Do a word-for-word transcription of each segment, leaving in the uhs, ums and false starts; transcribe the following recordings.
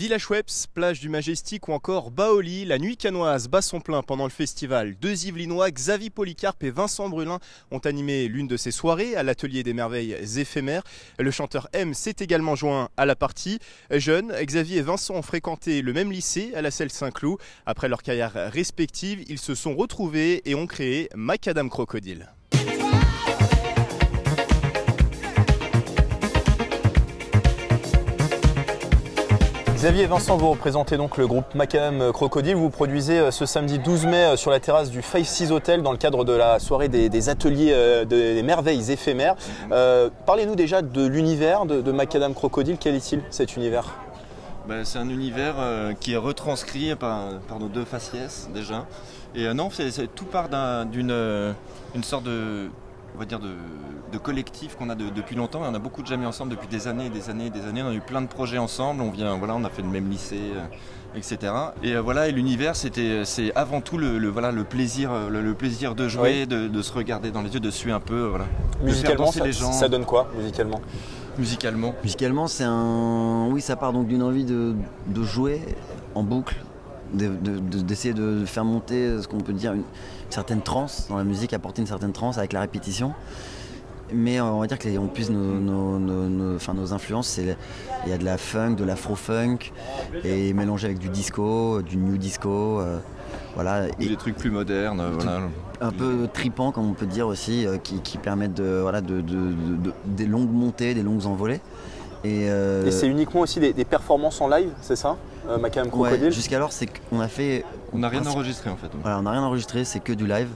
Villa Schweppes, plage du Majestic ou encore Baoli, la nuit cannoise bat son plein pendant le festival. Deux Yvelinois, Xavier Polycarpe et Vincent Brulin, ont animé l'une de ces soirées à l'Atelier des Merveilles éphémères. Le chanteur M s'est également joint à la partie. Jeunes, Xavier et Vincent ont fréquenté le même lycée à la Selle Saint-Cloud. Après leur carrière respective, ils se sont retrouvés et ont créé Macadam Crocodile. Xavier et Vincent, vous représentez donc le groupe Macadam Crocodile. Vous produisez ce samedi douze mai sur la terrasse du Five Seas Hotel dans le cadre de la soirée des, des ateliers des merveilles éphémères. Euh, Parlez-nous déjà de l'univers de, de Macadam Crocodile. Quel est-il, cet univers? Ben, c'est un univers euh, qui est retranscrit par, par nos deux faciès déjà. Et euh, non, c'est, c'est, tout part d'une euh, une sorte de... on va dire de, de collectif qu'on a de, depuis longtemps. Et on a beaucoup de jamais ensemble depuis des années et des années et des années. On a eu plein de projets ensemble. On vient, voilà, on a fait le même lycée, euh, et cetera. Et euh, voilà, et l'univers, c'était, c'est avant tout le, le, voilà, le plaisir, le, le plaisir de jouer, oui. de, de se regarder dans les yeux, de suer un peu, voilà. Musicalement, ça, les gens. Ça donne quoi musicalement? Musicalement. Musicalement, c'est un, oui, ça part donc d'une envie de, de jouer en boucle. D'essayer de, de, de faire monter ce qu'on peut dire une, une certaine transe dans la musique, apporter une certaine transe avec la répétition. Mais on va dire que les, on puise nos, nos, nos, nos, enfin, nos influences, il y a de la funk, de l'afro-funk, et mélangé avec du disco, du new disco. Euh, voilà. Et des trucs plus modernes. Des voilà. Un peu tripants, comme on peut dire aussi, euh, qui, qui permettent de, voilà, de, de, de, de, des longues montées, des longues envolées. Et, euh... et c'est uniquement aussi des, des performances en live, c'est ça, euh, Macadam Crocodile? Ouais, jusqu'alors, c'est qu'on a fait... On n'a rien enregistré en fait. Voilà, on n'a rien enregistré, c'est que du live.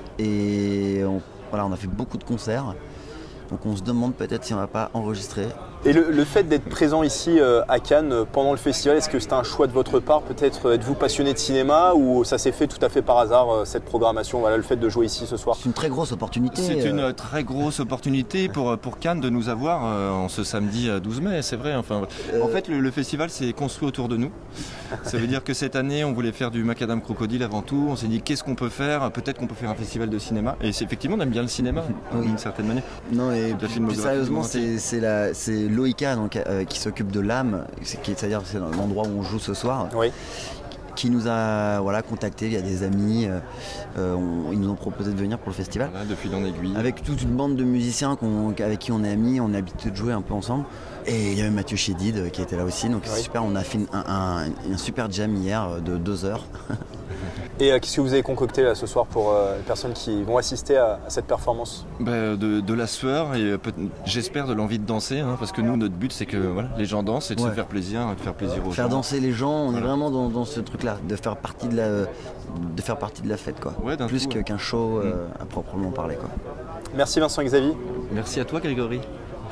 Et on, voilà, on a fait beaucoup de concerts. Donc on se demande peut-être si on va pas enregistrer. Et le, le fait d'être présent ici euh, à Cannes euh, pendant le festival, est-ce que c'était un choix de votre part? Peut-être euh, êtes-vous passionné de cinéma ou ça s'est fait tout à fait par hasard, euh, cette programmation, voilà, le fait de jouer ici ce soir? C'est une très grosse opportunité. C'est euh... une très grosse opportunité pour, pour Cannes de nous avoir euh, en ce samedi douze mai, c'est vrai. Enfin, euh... En fait, le, le festival s'est construit autour de nous. Ça veut dire que cette année, on voulait faire du Macadam Crocodile avant tout. On s'est dit, qu'est-ce qu'on peut faire? Peut-être qu'on peut faire un festival de cinéma. Et c'est, effectivement, on aime bien le cinéma, oui. d'une certaine manière. Non, et plus, plus sérieusement, c'est Loïka, donc, euh, qui s'occupe de l'âme, c'est-à-dire c'est l'endroit où on joue ce soir. Oui. Qui nous a voilà, contactés via des amis, euh, on, ils nous ont proposé de venir pour le festival. Voilà, de fil en aiguille. Avec toute une bande de musiciens qu'on, avec qui on est amis, on est habitué de jouer un peu ensemble. Et il y avait Mathieu Chédid qui était là aussi, donc oui. C'est super, on a fait un, un, un super jam hier de deux heures. Et euh, qu'est-ce que vous avez concocté là ce soir pour euh, les personnes qui vont assister à, à cette performance? Ben, de, de la sueur et j'espère de l'envie de danser, hein, parce que nous notre but c'est que voilà, les gens dansent et de ouais. se faire plaisir, de faire plaisir aux faire gens. Faire danser les gens, on voilà. est vraiment dans, dans ce truc-là, de faire partie de la, de faire partie de la fête, quoi. Ouais, plus coup, qu'un ouais. show euh, mmh. à proprement parler, quoi. Merci Vincent et Xavier. Merci à toi Grégory.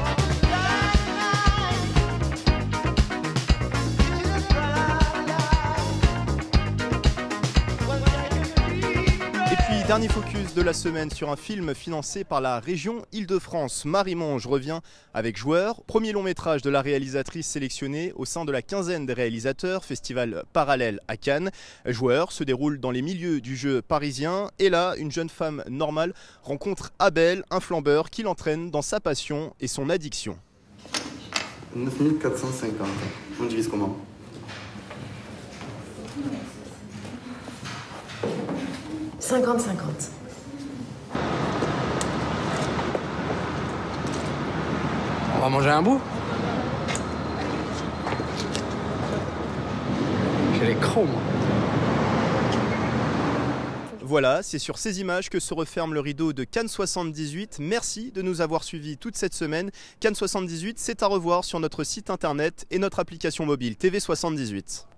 Dernier focus de la semaine sur un film financé par la région Île-de-France. Marie Monge revient avec Joueur, premier long métrage de la réalisatrice sélectionnée au sein de la quinzaine des réalisateurs, festival parallèle à Cannes. Joueur se déroule dans les milieux du jeu parisien et là, une jeune femme normale rencontre Abel, un flambeur qui l'entraîne dans sa passion et son addiction. neuf mille quatre cent cinquante, on divise comment? cinquante cinquante. On va manger un bout? J'ai les crocs, moi. Voilà, c'est sur ces images que se referme le rideau de Cannes soixante-dix-huit. Merci de nous avoir suivis toute cette semaine. Cannes soixante-dix-huit, c'est à revoir sur notre site internet et notre application mobile T V soixante-dix-huit.